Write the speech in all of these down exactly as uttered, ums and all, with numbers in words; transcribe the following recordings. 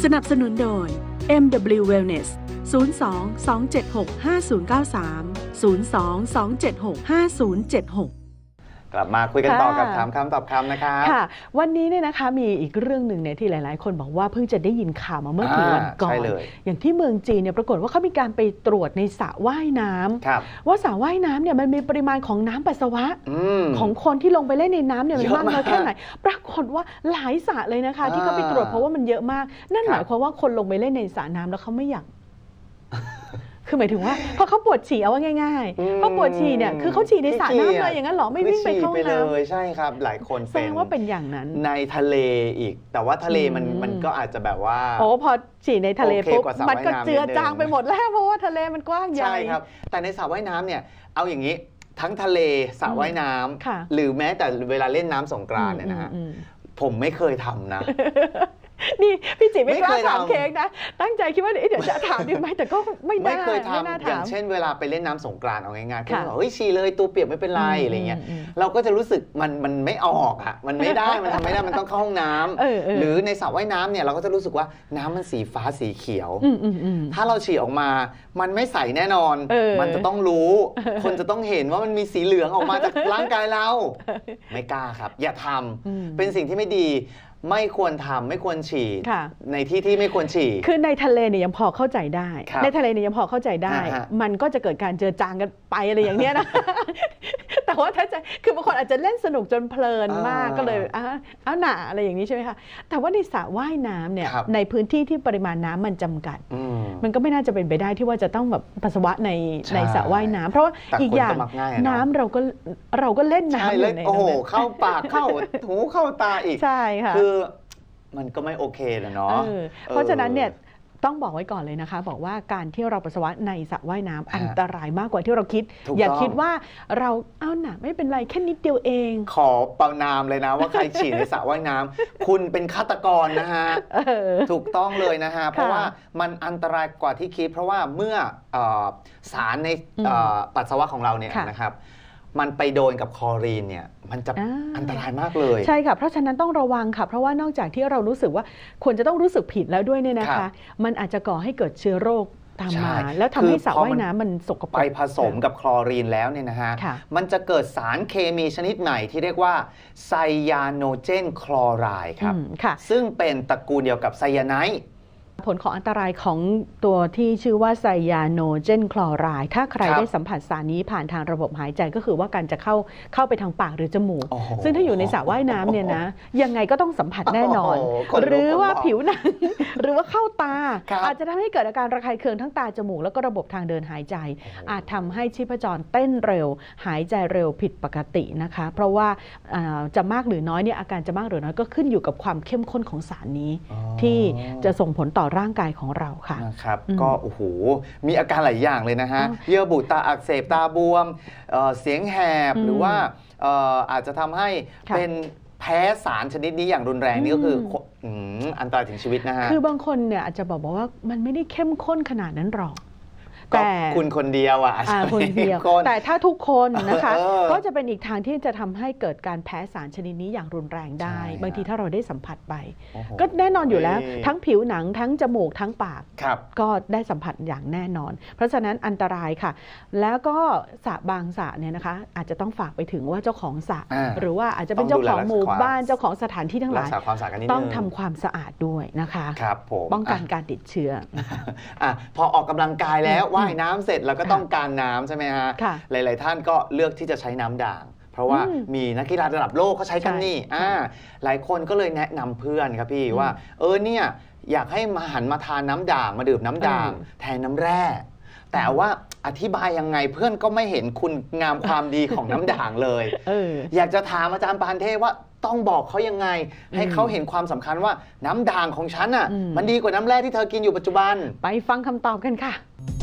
สนับสนุนโดย เอ็ม ดับเบิลยู Wellness ศูนย์ สอง สอง เจ็ด หก ห้า ศูนย์ เก้า สาม ศูนย์ สอง สอง เจ็ด หก ห้า ศูนย์ เจ็ด หกกลับมาคุยกันต่อกับถามคำตอบคำนะครับค่ะวันนี้เนี่ยนะคะมีอีกเรื่องหนึ่งเนี่ยที่หลายๆคนบอกว่าเพิ่งจะได้ยินข่าวมาเมื่อกี่วันก่อนอย่างที่เมืองจีนเนี่ยปรากฏว่าเขามีการไปตรวจในสระว่ายน้ำว่าสระว่ายน้ำเนี่ยมันมีปริมาณของน้ำปัสสาวะของคนที่ลงไปเล่นในน้ำเนี่ยมันมากน้อยแค่ไหนปรากฏว่าหลายสระเลยนะคะที่เขาไปตรวจเพราะว่ามันเยอะมากนั่นหมายความว่าคนลงไปเล่นในสระน้ำแล้วเขาไม่อยากคือหมายถึงว่าพอเขาปวดฉี่เอาว่าง่ายๆพอปวดฉี่เนี่ยคือเขาฉี่ในสระน้ำเลยอย่างนั้นหรอไม่วิ่งไปเข้าน้ำเลยใช่ครับหลายคนแสดงว่าเป็นอย่างนั้นในทะเลอีกแต่ว่าทะเลมันมันก็อาจจะแบบว่าโอ้พอฉี่ในทะเลปุ๊บมันก็เจือจางไปหมดแล้วเพราะว่าทะเลมันกว้างใหญ่ใช่ครับแต่ในสระว่ายน้ำเนี่ยเอาอย่างนี้ทั้งทะเลสระว่ายน้ำหรือแม้แต่เวลาเล่นน้ำสงกรานต์เนี่ยนะฮะผมไม่เคยทำนะนี่พี่จิไม่กล้าถามเค้กนะตั้งใจคิดว่าเดี๋ยวจะถามดีไหมแต่ก็ไม่ได้ไม่เคยทำอย่างเช่นเวลาไปเล่นน้ำสงกรานต์เอาง่ายๆก็บอกเฮ้ยฉี่เลยตัวเปียกไม่เป็นไรอะไรเงี้ยเราก็จะรู้สึกมันมันไม่ออกอ่ะมันไม่ได้มันทำไม่ได้มันต้องเข้าห้องน้ำหรือในสระว่ายน้ำเนี่ยเราก็จะรู้สึกว่าน้ำมันสีฟ้าสีเขียวถ้าเราฉี่ออกมามันไม่ใสแน่นอนมันจะต้องรู้คนจะต้องเห็นว่ามันมีสีเหลืองออกมาจากร่างกายเราไม่กล้าครับอย่าทำเป็นสิ่งที่ไม่ดีไม่ควรทำไม่ควรฉี่ในที่ที่ไม่ควรฉี่คือในทะเลเนี่ยยังพอเข้าใจได้ในทะเลเนี่ยยังพอเข้าใจได้มันก็จะเกิดการเจือจางกันไปอะไรอย่างเนี้ยนะแต่ว่าถ้าจะคือบางคนอาจจะเล่นสนุกจนเพลินมากก็เลยเอาหนาอะไรอย่างนี้ใช่ไหมคะแต่ว่าในสระว่ายน้ำเนี่ยในพื้นที่ที่ปริมาณน้ำมันจำกัดมันก็ไม่น่าจะเป็นไปได้ที่ว่าจะต้องแบบปัสสาวะในในสระว่ายน้ำเพราะว่าอีกอย่างน้ำเราก็เราก็เล่นน้ำอยู่ในโอ้โหเข้าปากเข้าหูเข้าตาอีกใช่ค่ะคือมันก็ไม่โอเคนะเนาะเพราะฉะนั้นเนี่ยต้องบอกไว้ก่อนเลยนะคะบอกว่าการที่เราปัสสาวะในสระว่ายน้ำอันตรายมากกว่าที่เราคิดอย่าคิดว่าเราเอาหน่ะไม่เป็นไรแค่นิดเดียวเองขอประนามเลยนะว่าใครฉี่ในสระว่ายน้ำคุณเป็นฆาตกรนะฮะถูกต้องเลยนะฮะเพราะว่ามันอันตรายกว่าที่คิดเพราะว่าเมื่อสารในปัสสาวะของเราเนี่ยนะครับมันไปโดนกับคลอรีนเนี่ยมันจะอันตรายมากเลยใช่ค่ะเพราะฉะนั้นต้องระวังค่ะเพราะว่านอกจากที่เรารู้สึกว่าควรจะต้องรู้สึกผิดแล้วด้วยเนี่ยนะคะมันอาจจะก่อให้เกิดเชื้อโรคตามมาแล้วทำให้สระว่ายน้ำมันสกปรกไปผสมกับคลอรีนแล้วเนี่ยนะฮะมันจะเกิดสารเคมีชนิดใหม่ที่เรียกว่าไซยาโนเจนคลอไรด์ครับซึ่งเป็นตระกูลเดียวกับไซยาไนด์ผลของอันตรายของตัวที่ชื่อว่าไซยาโนเจนคลอไรด์ถ้าใครได้สัมผัสสารนี้ผ่านทางระบบหายใจก็คือว่าการจะเข้าเข้าไปทางปากหรือจมูกซึ่งถ้าอยู่ในสระว่ายน้ำเนี่ยนะยังไงก็ต้องสัมผัสแน่นอนหรือว่าผิวหนังหรือว่าเข้าตาอาจจะทำให้เกิดอาการระคายเคืองทั้งตาจมูกแล้วก็ระบบทางเดินหายใจอาจทำให้ชีพจรเต้นเร็วหายใจเร็วผิดปกตินะคะเพราะว่าจะมากหรือน้อยเนี่ยอาการจะมากหรือน้อยก็ขึ้นอยู่กับความเข้มข้นของสารนี้ที่จะส่งผลต่อร่างกายของเราค่ะนะครับก็โอ้โหมีอาการหลายอย่างเลยนะฮะเยื่อบุตาอักเสบตาบวม เ, เสียงแหบหรือว่าอาจจะทำให้เป็นแพ้สารชนิดนี้อย่างรุนแรงนี่ก็คืออันตรายถึงชีวิตนะฮะคือบางคนเนี่ยอาจจะบอกว่ามันไม่ได้เข้มข้นขนาดนั้นหรอกแต่คุณคนเดียวอ่ะคนเดียวแต่ถ้าทุกคนนะคะก็จะเป็นอีกทางที่จะทำให้เกิดการแพ้สารชนิดนี้อย่างรุนแรงได้บางทีถ้าเราได้สัมผัสไปก็แน่นอนอยู่แล้วทั้งผิวหนังทั้งจมูกทั้งปากก็ได้สัมผัสอย่างแน่นอนเพราะฉะนั้นอันตรายค่ะแล้วก็สระบางสระเนี่ยนะคะอาจจะต้องฝากไปถึงว่าเจ้าของสระหรือว่าอาจจะเป็นเจ้าของหมู่บ้านเจ้าของสถานที่ทั้งหลายต้องทำความสะอาดด้วยนะคะป้องกันการติดเชื้อพอออกกำลังกายแล้วว่ายน้ำเสร็จแล้วก็ต้องการน้ำใช่ไหมฮะหลายๆท่านก็เลือกที่จะใช้น้ำด่างเพราะว่ามีนักกีฬาระดับโลกเขาใช้กันนี่อ่าหลายคนก็เลยแนะนำเพื่อนครับพี่ว่าเออเนี่ยอยากให้มาหันมาทานน้ำด่างมาดื่มน้ำด่างแทนน้ำแร่แต่ว่าอธิบายยังไงเพื่อนก็ไม่เห็นคุณงามความดีของน้ำด่างเลยอยากจะถามอาจารย์ปานเทพว่าต้องบอกเขายังไงให้เขาเห็นความสำคัญว่าน้ำด่างของฉันอ่ะมันดีกว่าน้ำแร่ที่เธอกินอยู่ปัจจุบันไปฟังคำตอบกันค่ะ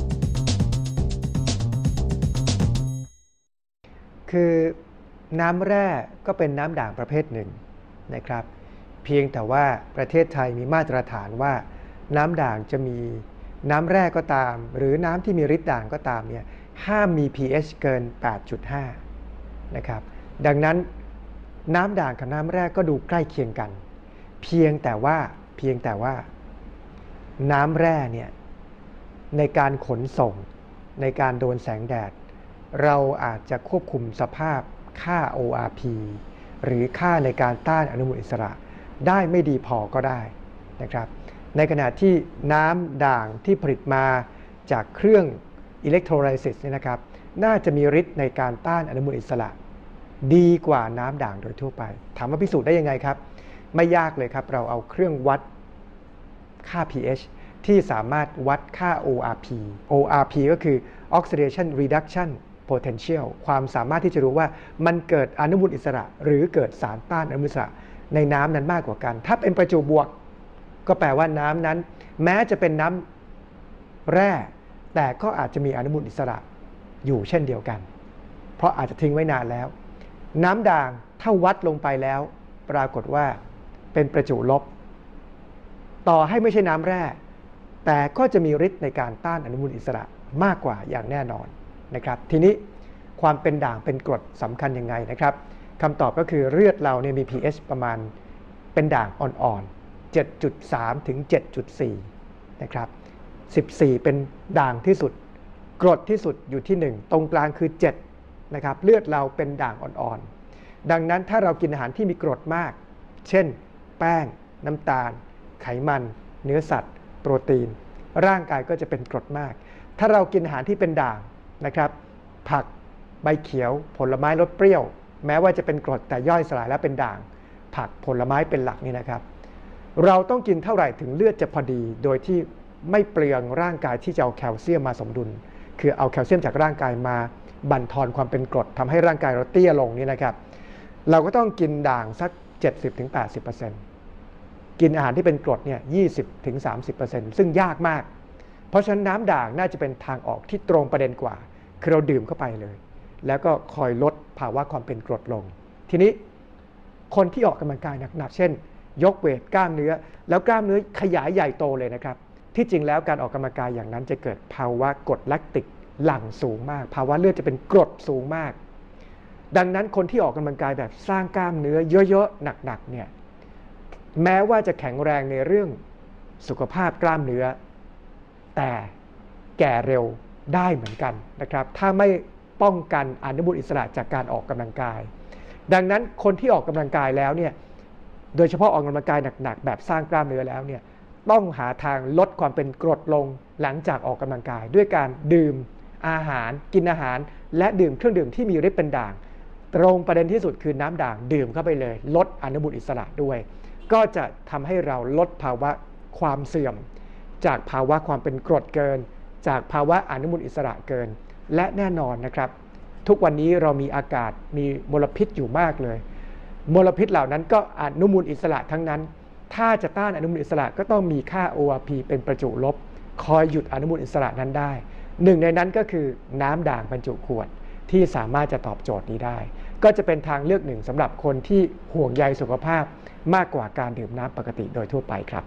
คือน้ำแร่ก็เป็นน้ำด่างประเภทหนึ่งนะครับเพียงแต่ว่าประเทศไทยมีมาตรฐานว่าน้ำด่างจะมีน้ำแร่ก็ตามหรือน้ำที่มีฤทธิ์ด่างก็ตามเนี่ยห้ามมี pH เกิน แปดจุดห้า นะครับดังนั้นน้ำด่างกับน้ำแร่ก็ดูใกล้เคียงกันเพียงแต่ว่าเพียงแต่ว่าน้ำแร่เนี่ยในการขนส่งในการโดนแสงแดดเราอาจจะควบคุมสภาพค่า โอ อาร์ พี หรือค่าในการต้านอนุมูลอิสระได้ไม่ดีพอก็ได้นะครับในขณะที่น้ำด่างที่ผลิตมาจากเครื่องอิเล็กโทรไลซิสเนี่ยนะครับน่าจะมีฤทธิ์ในการต้านอนุมูลอิสระดีกว่าน้ำด่างโดยทั่วไปถามว่าพิสูจน์ได้ยังไงครับไม่ยากเลยครับเราเอาเครื่องวัดค่า pH ที่สามารถวัดค่า โอ อาร์ พี โอ อาร์ พี ก็คือ Oxidation Reduction Potential ความสามารถที่จะรู้ว่ามันเกิดอนุมูลอิสระหรือเกิดสารต้านอนุมูลอิสระในน้ำนั้นมากกว่ากันถ้าเป็นประจุบวกก็แปลว่าน้ำนั้นแม้จะเป็นน้ำแร่แต่ก็อาจจะมีอนุมูลอิสระอยู่เช่นเดียวกันเพราะอาจจะทิ้งไว้นานแล้วน้ำด่างถ้าวัดลงไปแล้วปรากฏว่าเป็นประจุลบต่อให้ไม่ใช่น้ำแร่แต่ก็จะมีฤทธิ์ในการต้านอนุมูลอิสระมากกว่าอย่างแน่นอนนะครับทีนี้ความเป็นด่างเป็นกรดสำคัญยังไงนะครับคำตอบก็คือเลือดเราเนี่ยมี pH ประมาณเป็นด่างอ่อนๆ เจ็ดจุดสาม ถึง เจ็ดจุดสี่ นะครับสิบสี่เป็นด่างที่สุดกรดที่สุดอยู่ที่หนึ่งตรงกลางคือเจ็ดนะครับเลือดเราเป็นด่างอ่อนๆดังนั้นถ้าเรากินอาหารที่มีกรดมากเช่นแป้งน้ำตาลไขมันเนื้อสัตว์โปรตีนร่างกายก็จะเป็นกรดมากถ้าเรากินอาหารที่เป็นด่างนะครับผักใบเขียวผลไม้รสเปรี้ยวแม้ว่าจะเป็นกรดแต่ย่อยสลายแล้วเป็นด่างผักผลไม้เป็นหลักนี่นะครับเราต้องกินเท่าไหร่ถึงเลือดจะพอดีโดยที่ไม่เปลืองร่างกายที่จะเอาแคลเซียมมาสมดุลคือเอาแคลเซียมจากร่างกายมาบั่นทอนความเป็นกรดทำให้ร่างกายเราเตี้ยลงนี่นะครับเราก็ต้องกินด่างสัก เจ็ดสิบถึงแปดสิบเปอร์เซ็นต์ กินอาหารที่เป็นกรดเนี่ย ยี่สิบถึงสามสิบเปอร์เซ็นต์ ซึ่งยากมากเพราะฉะนั้นน้ำด่างน่าจะเป็นทางออกที่ตรงประเด็นกว่าคือเราดื่มเข้าไปเลยแล้วก็คอยลดภาวะความเป็นกรดลงทีนี้คนที่ออกกำลังกายหนักๆเช่นยกเวทกล้ามเนื้อแล้วกล้ามเนื้อขยายใหญ่โตเลยนะครับที่จริงแล้วการออกกำลังกายอย่างนั้นจะเกิดภาวะกรดแลคติกหลั่งสูงมากภาวะเลือดจะเป็นกรดสูงมากดังนั้นคนที่ออกกำลังกายแบบสร้างกล้ามเนื้อเยอะๆหนักๆเนี่ยแม้ว่าจะแข็งแรงในเรื่องสุขภาพกล้ามเนื้อแต่แก่เร็วได้เหมือนกันนะครับถ้าไม่ป้องกันอนุมูลอิสระจากการออกกำลังกายดังนั้นคนที่ออกกำลังกายแล้วเนี่ยโดยเฉพาะออกกำลังกายหนักๆแบบสร้างกล้ามเนื้อแล้วเนี่ยต้องหาทางลดความเป็นกรดลงหลังจากออกกำลังกายด้วยการดื่มอาหารกินอาหารและดื่มเครื่องดื่มที่มีฤทธิ์เป็นด่างตรงประเด็นที่สุดคือน้ำด่างดื่มเข้าไปเลยลดอนุมูลอิสระด้วยก็จะทำให้เราลดภาวะความเสื่อมจากภาวะความเป็นกรดเกินจากภาวะอนุมูลอิสระเกินและแน่นอนนะครับทุกวันนี้เรามีอากาศมีมลพิษอยู่มากเลยมลพิษเหล่านั้นก็อนุมูลอิสระทั้งนั้นถ้าจะต้านอนุมูลอิสระก็ต้องมีค่า โอ อาร์ พี เป็นประจุลบคอยหยุดอนุมูลอิสระนั้นได้หนึ่งในนั้นก็คือน้ำด่างบรรจุขวดที่สามารถจะตอบโจทย์นี้ได้ก็จะเป็นทางเลือกหนึ่งสำหรับคนที่ห่วงใยสุขภาพมากกว่าการดื่มน้ำปกติโดยทั่วไปครับ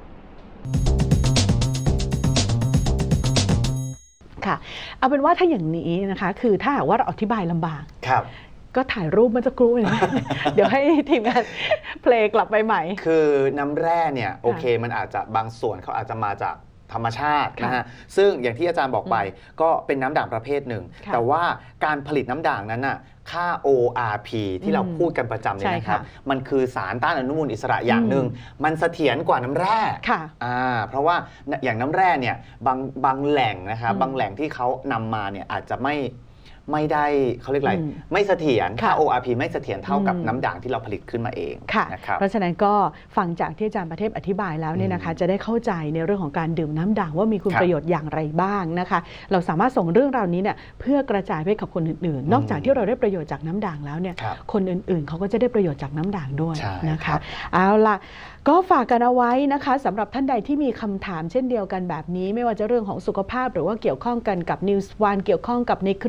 ค่ะเอาเป็นว่าถ้าอย่างนี้นะคะคือถ้าหากว่าเราอธิบายลำบากครับก็ถ่ายรูปเมื่อสักครู่นะ เดี๋ยวให้ทีมงานเพลงกลับไปใหม่คือน้ำแร่เนี่ยโอเคมันอาจจะบางส่วนเขาอาจจะมาจากธรรมชาตินะฮะซึ่งอย่างที่อาจารย์บอกไปก็เป็นน้ำด่างประเภทหนึ่งแต่ว่าการผลิตน้ำด่างนั้นน่ะค่า โอ อาร์ พี ที่เราพูดกันประจำเนี่ยนะครับมันคือสารต้านอนุมูลอิสระอย่างหนึ่งมันเสถียรกว่าน้ำแร่อ่าเพราะว่าอย่างน้ำแร่เนี่ยบางบางแหล่งนะครับบางแหล่งที่เขานำมาเนี่ยอาจจะไม่ไม่ได้เขาเรียกอะไรไม่เสถียรค่า โอ อาร์ พี ไม่เสถียรเท่ากับน้ำด่างที่เราผลิตขึ้นมาเองนะครับเพราะฉะนั้นก็ฟังจากที่อาจารย์ประเทศอธิบายแล้วเนี่ยนะคะจะได้เข้าใจในเรื่องของการดื่มน้ำด่างว่ามีคุณประโยชน์อย่างไรบ้างนะคะเราสามารถส่งเรื่องราวนี้เนี่ยเพื่อกระจายไปกับคนอื่นๆนอกจากที่เราได้ประโยชน์จากน้ำด่างแล้วเนี่ยคนอื่นๆเขาก็จะได้ประโยชน์จากน้ำด่างด้วยนะคะเอาล่ะก็ฝากกันเอาไว้นะคะสำหรับท่านใดที่มีคำถามเช่นเดียวกันแบบนี้ไม่ว่าจะเรื่องของสุขภาพหรือว่าเกี่ยวข้องกันกับ นิวส์ วัน เกี่ยวข้องกับในเครือผู้จัด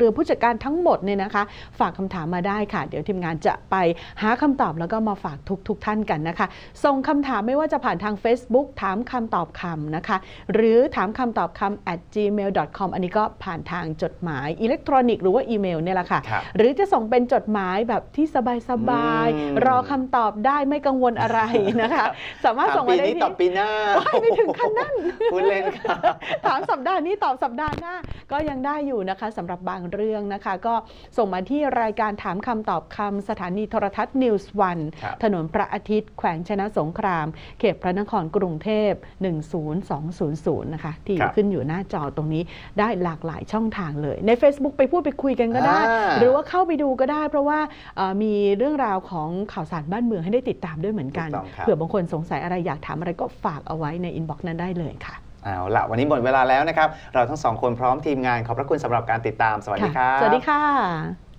การทั้งหมดเนี่ยนะคะฝากคำถามมาได้ค่ะเดี๋ยวทีมงานจะไปหาคำตอบแล้วก็มาฝากทุกๆท่านกันนะคะส่งคำถามไม่ว่าจะผ่านทาง Facebook ถามคำตอบคำนะคะหรือถามคำตอบคำ atจีเมล ดอท คอม อันนี้ก็ผ่านทางจดหมายอิเล็กทรอนิกส์หรือว่าอีเมลเนี่ยแหละค่ะหรือจะส่งเป็นจดหมายแบบที่สบายๆรอคำตอบได้ไม่กังวลอะไรนะคะสามารถส่งมาได้ที่ตอบปีหน้าไม่ถึงขั้นนั้นพูดเล่นค่ะถามสัปดาห์นี้ตอบสัปดาห์หน้าก็ยังได้อยู่นะคะสำหรับบางเรื่องนะคะก็ส่งมาที่รายการถามคำตอบคำสถานีโทรทัศน์นิวส์วันถนนพระอาทิตย์แขวงชนะสงครามเขตพระนครกรุงเทพหนึ่งศูนย์สองศูนย์ศูนย์นะคะที่ขึ้นอยู่หน้าจอตรงนี้ได้หลากหลายช่องทางเลยใน Facebook ไปพูดไปคุยกันก็ได้หรือว่าเข้าไปดูก็ได้เพราะว่ามีเรื่องราวของข่าวสารบ้านเมืองให้ได้ติดตามด้วยเหมือนกันเผื่อบางคนสงสัยอะไรอยากถามอะไรก็ฝากเอาไว้ในอินบ็อกซ์นั้นได้เลยค่ะเอาละวันนี้หมดเวลาแล้วนะครับเราทั้งสองคนพร้อมทีมงานขอบพระคุณสำหรับการติดตามสวัสดีครับสวัสดีค่ะ